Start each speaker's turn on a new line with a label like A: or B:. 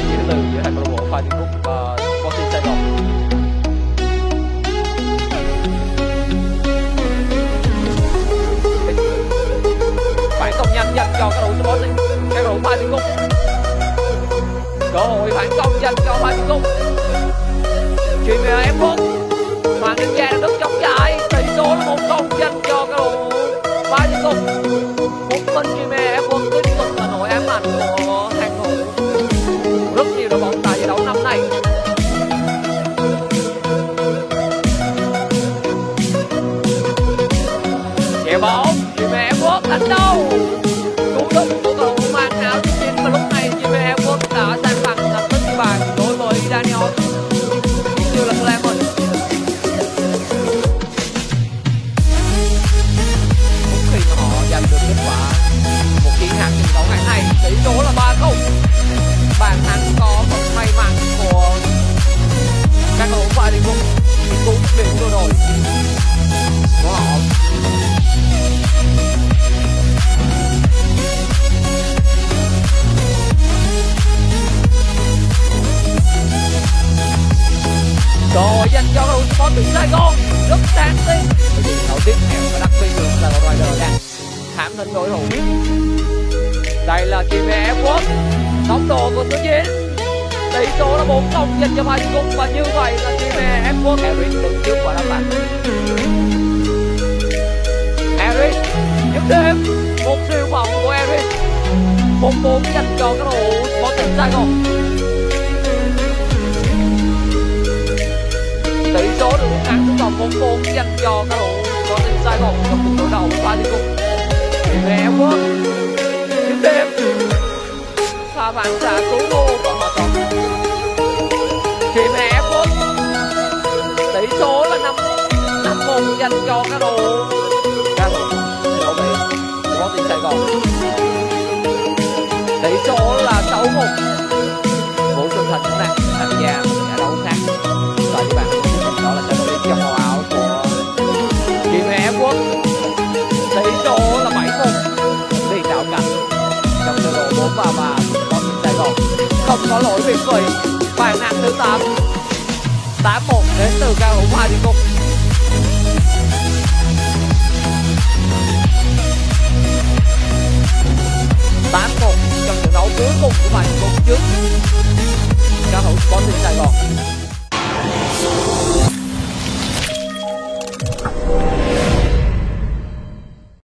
A: chiến từ giữa hai câu lạc bộ Phan Thiên Phúc và Sporting Sài Gòn. Phản công nhanh dành cho các đội Sporting, các đội Phan Thiên Phúc. Cơ hội phản công dành cho Phan Thiên Phúc. Chuyển về F1, Hoàng Đình Giang đứng chống chạy, tỷ số là 1-0 dành cho các đội Phan Thiên Phúc. Một mình chuyển về F1 tiếp tục là nỗi ám ảnh của hàng thủ rất nhiều đội bóng tại giải đấu năm nay. Chèo bóng, chuyển về F1 đánh đâu? Cú đúc của cầu thủ mang áo số 9 và lúc này chuyển về F1 đã sang phẳng lập tức ghi bàn đối với Daniel như là Clement. Khi mà họ giành được kết quả một chiến thắng trận đấu ngày này, tỷ số là 3-0. Bàn thắng có phần may mắn của các cầu thủ Phan Thiên Phúc, cũng điểm vừa rồi của họ. Cơ hội dành cho cầu thủ Sporting Sài Gòn rất đáng tiếc. Đầu tiếp theo và đặc biệt là đội Rider đang thảm thính đối thủ. Đây là chuyền về F1, tốc độ của số 9. Tỷ số là 4-0 dành cho Phan Thiên Phúc và như vậy là chuyền về F1. Eric đứng trước quả đá phạt. Eric dứt điểm, một siêu vọng của Eric. 1-4 dành cho các đội Sporting Sài Gòn. Tỷ số được rút ngắn xuống còn 1-4 dành cho các đội Sporting Sài Gòn trong cuộc đối đầu với Phan Thiên Phúc. Chuyền về F1, dứt điểm, pha phản xạ cứu thua của họ Tổng. Chuyền về F1, tỷ số là 5-1 dành cho các đội đấu về Sporting Sài Gòn. Tỷ số là 6-1. Vũ Xuân Thành cũng đang tham gia giải đấu khác. Và các bạn đó là trận đấu trong màu áo của chuyền về F1. Tỷ số là 7-1. Đi đảo cảnh trong sơ đồ 4-3-3 Sporting Sài Gòn. Không có lỗi việt vị. Bàn thắng thứ 8, 8-1 đến từ cao thủ Phan Thiên Phúc. Trong trận đấu cuối cùng của Phan Thiên Phúc trước cao thủ Sporting Sài Gòn.